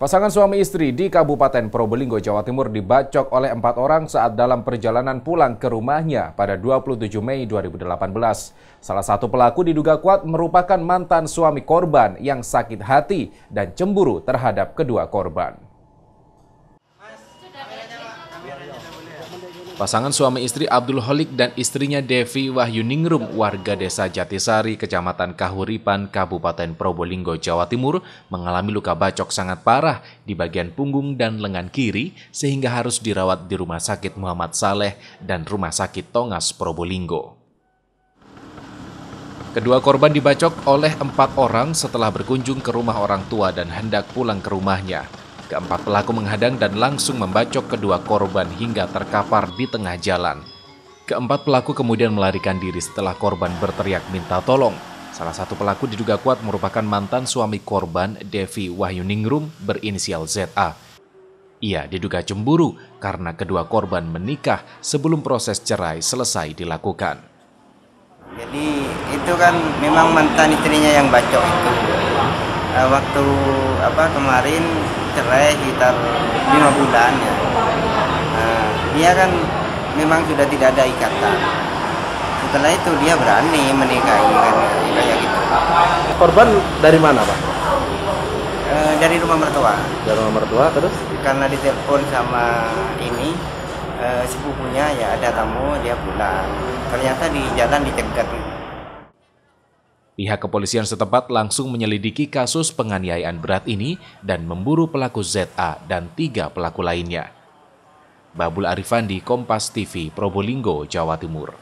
Pasangan suami istri di Kabupaten Probolinggo, Jawa Timur dibacok oleh 4 orang saat dalam perjalanan pulang ke rumahnya pada 27 Mei 2018. Salah satu pelaku diduga kuat merupakan mantan suami korban yang sakit hati dan cemburu terhadap kedua korban. Pasangan suami istri Abdul Holik dan istrinya Devi Wahyuningrum, warga desa Jatisari, Kecamatan Kahuripan, Kabupaten Probolinggo, Jawa Timur, mengalami luka bacok sangat parah di bagian punggung dan lengan kiri sehingga harus dirawat di Rumah Sakit Muhammad Saleh dan Rumah Sakit Tongas, Probolinggo. Kedua korban dibacok oleh 4 orang setelah berkunjung ke rumah orang tua dan hendak pulang ke rumahnya. Keempat pelaku menghadang dan langsung membacok kedua korban hingga terkapar di tengah jalan. Keempat pelaku kemudian melarikan diri setelah korban berteriak minta tolong. Salah satu pelaku diduga kuat merupakan mantan suami korban, Devi Wahyuningrum, berinisial ZA. Ia diduga cemburu karena kedua korban menikah sebelum proses cerai selesai dilakukan. Jadi itu kan memang mantan istrinya yang bacok itu. Waktu kemarin cerai sekitar 5 bulan ya. Dia kan memang sudah tidak ada ikatan. Setelah itu dia berani menikahi kan kayak gitu. Korban dari mana, Pak? Dari rumah mertua. Dari rumah mertua terus? Karena ditelepon sama ini sepupunya, ya ada tamu, dia pulang. Ternyata di jalan dicegat. Pihak kepolisian setempat langsung menyelidiki kasus penganiayaan berat ini dan memburu pelaku ZA dan 3 pelaku lainnya. Babul Arifandi, Kompas TV, Probolinggo, Jawa Timur.